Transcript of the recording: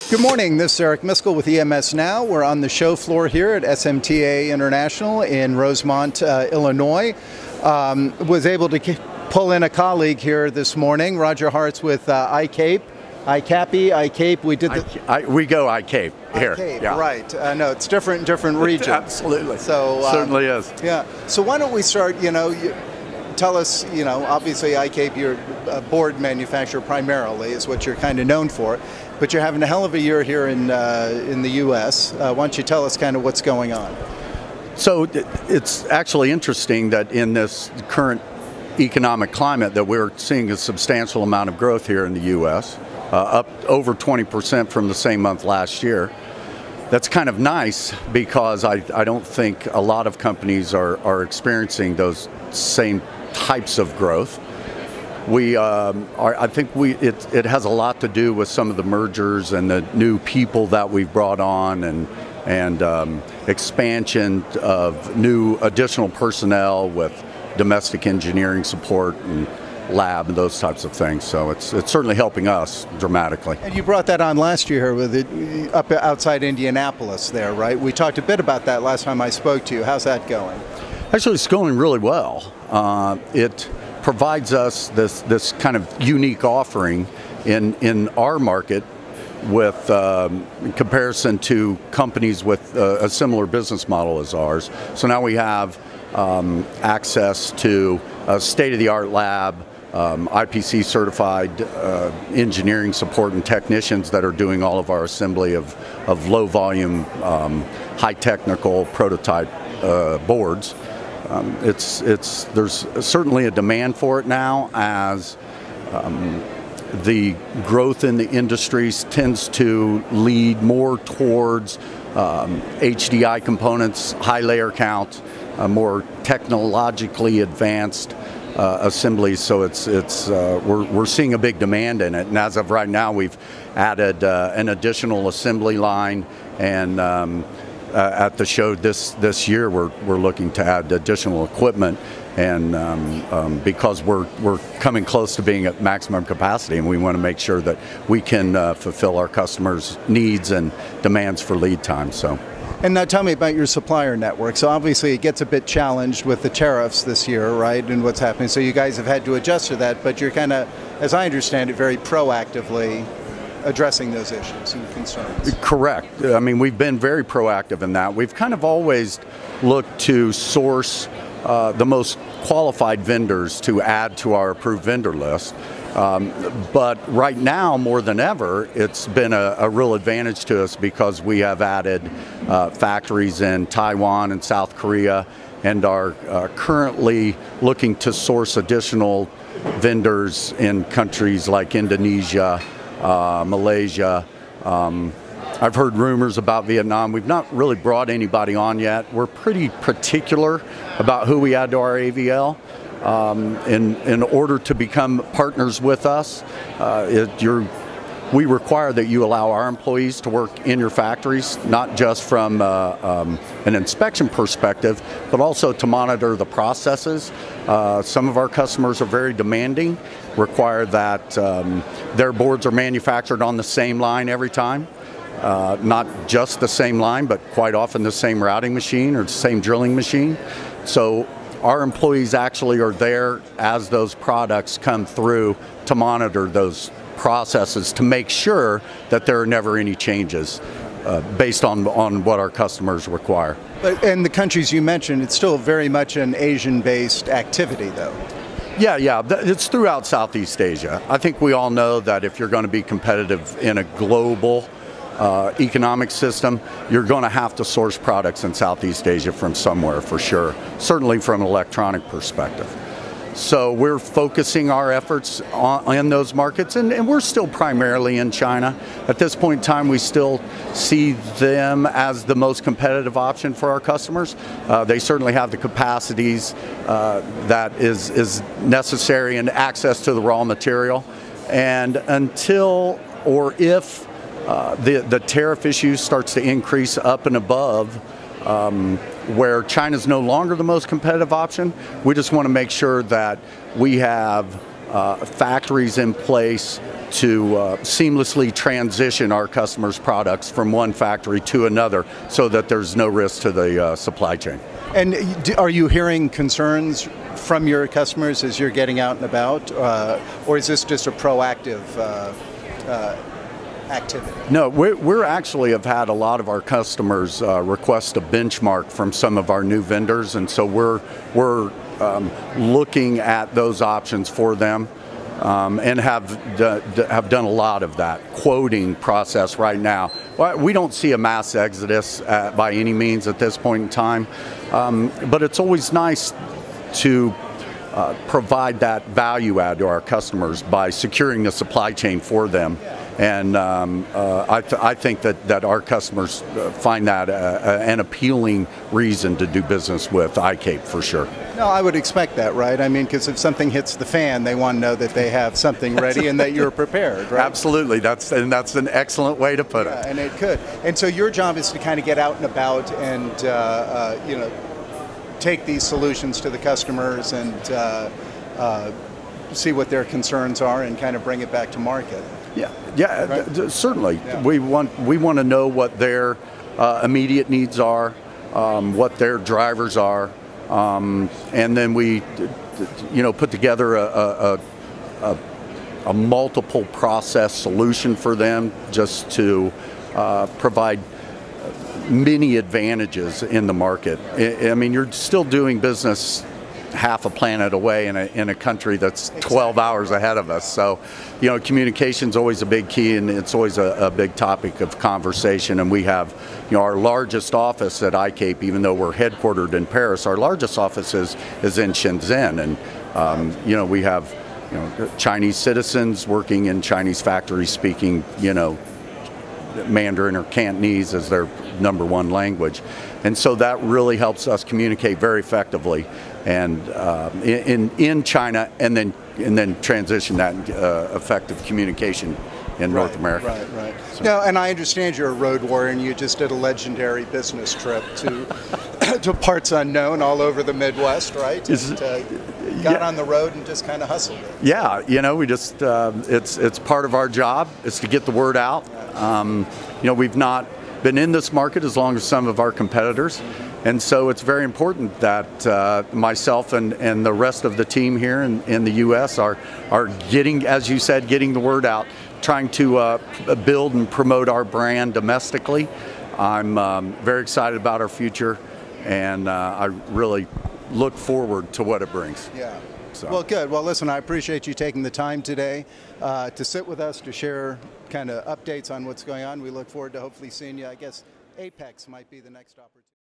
Good morning, this is Eric Miskell with EMS Now. We're on the show floor here at SMTA International in Rosemont, Illinois. Was able to pull in a colleague here this morning, Roger Hartz with iCape. iCape, we did the... we go iCape here. iCape, yeah. Right. No, it's different in different regions. Absolutely. So, certainly is. Yeah. So why don't we start, tell us, obviously iCape, you're a board manufacturer primarily, is what you're kind of known for. But you're having a hell of a year here in the U.S. Why don't you tell us kind of what's going on? So it's actually interesting that in this current economic climate that we're seeing a substantial amount of growth here in the U.S., up over 20% from the same month last year. That's kind of nice because I don't think a lot of companies are experiencing those same types of growth. I think it has a lot to do with some of the mergers and the new people that we've brought on and expansion of new additional personnel with domestic engineering support and lab and those types of things. So it's certainly helping us dramatically. And you brought that on last year with it up outside Indianapolis there, right? We talked a bit about that last time I spoke to you. How's that going? Actually, it's going really well. It provides us this kind of unique offering in our market with in comparison to companies with a similar business model as ours. So now we have access to a state-of-the-art lab, IPC certified engineering support and technicians that are doing all of our assembly of low volume, high technical prototype boards. There's certainly a demand for it now as the growth in the industries tends to lead more towards HDI components, high layer count, more technologically advanced assemblies. So we're seeing a big demand in it, and as of right now, we've added an additional assembly line and. At the show this year, we're looking to add additional equipment, and because we're coming close to being at maximum capacity, and we want to make sure that we can fulfill our customers' needs and demands for lead time. So. And now tell me about your supplier network. So obviously it gets a bit challenged with the tariffs this year, right, and what's happening. So you guys have had to adjust to that, but you're kind of, as I understand it, very proactively addressing those issues and concerns. Correct. I mean, we've been very proactive in that. We've kind of always looked to source the most qualified vendors to add to our approved vendor list. But right now, more than ever, it's been a real advantage to us because we have added factories in Taiwan and South Korea and are currently looking to source additional vendors in countries like Indonesia, Malaysia. I've heard rumors about Vietnam. We've not really brought anybody on yet. We're pretty particular about who we add to our AVL. In order to become partners with us, we require that you allow our employees to work in your factories, not just from an inspection perspective, but also to monitor the processes. Some of our customers are very demanding, require that their boards are manufactured on the same line every time. Not just the same line, but quite often the same routing machine or the same drilling machine. So our employees actually are there as those products come through to monitor those processes to make sure that there are never any changes based on what our customers require. And the countries you mentioned, it's still very much an Asian-based activity, though. Yeah, it's throughout Southeast Asia. I think we all know that if you're going to be competitive in a global economic system, you're going to have to source products in Southeast Asia from somewhere for sure, certainly from an electronic perspective. So we're focusing our efforts on those markets, and we're still primarily in China. At this point in time, we still see them as the most competitive option for our customers. They certainly have the capacities that is necessary and access to the raw material. And until or if the tariff issue starts to increase up and above where China's no longer the most competitive option, we just want to make sure that we have factories in place to seamlessly transition our customers' products from one factory to another so that there's no risk to the supply chain. And are you hearing concerns from your customers as you're getting out and about, or is this just a proactive activity? No, we're actually have had a lot of our customers request a benchmark from some of our new vendors, and so we're looking at those options for them, and have done a lot of that quoting process right now. We don't see a mass exodus by any means at this point in time, but it's always nice to provide that value add to our customers by securing the supply chain for them. And I think that our customers find that an appealing reason to do business with iCape for sure. No, I would expect that, right? I mean, because if something hits the fan, they want to know that they have something ready and that you're prepared, right? Absolutely, that's an excellent way to put it. And it could. And so your job is to kind of get out and about and you know, take these solutions to the customers and see what their concerns are and kind of bring it back to market. Yeah, right? Certainly. Yeah. We want to know what their immediate needs are, what their drivers are, and then we, put together a multiple process solution for them just to provide many advantages in the market. I mean, you're still doing business half a planet away in a country that's 12 hours ahead of us. So, communication's always a big key, and it's always a big topic of conversation. And we have, our largest office at iCape, even though we're headquartered in Paris, our largest office is in Shenzhen. And, we have, Chinese citizens working in Chinese factories speaking, Mandarin or Cantonese as their #1 language. And so that really helps us communicate very effectively and in China, and then transition that effective communication in North America. Right. So. Now, and I understand you're a road warrior, and you just did a legendary business trip to to parts unknown all over the Midwest, right? And, got on the road and just kind of hustled it. Yeah, we just it's part of our job is to get the word out. We've not been in this market as long as some of our competitors. And so it's very important that myself and the rest of the team here in the U.S. are getting, as you said, getting the word out, trying to build and promote our brand domestically. I'm very excited about our future, and I really look forward to what it brings. Yeah. So. Well, good. Well, listen, I appreciate you taking the time today to sit with us, to share kind of updates on what's going on. We look forward to hopefully seeing you. I guess Apex might be the next opportunity.